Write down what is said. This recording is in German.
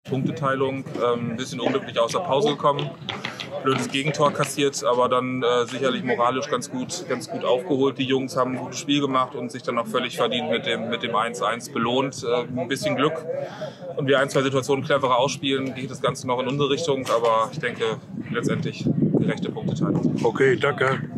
Punkteteilung, ein bisschen unglücklich aus der Pause gekommen, blödes Gegentor kassiert, aber dann sicherlich moralisch ganz gut aufgeholt. Die Jungs haben ein gutes Spiel gemacht und sich dann auch völlig verdient mit dem 1:1 belohnt. Ein bisschen Glück und wir ein, zwei Situationen cleverer ausspielen, geht das Ganze noch in unsere Richtung, aber ich denke letztendlich gerechte Punkteteilung. Okay, danke.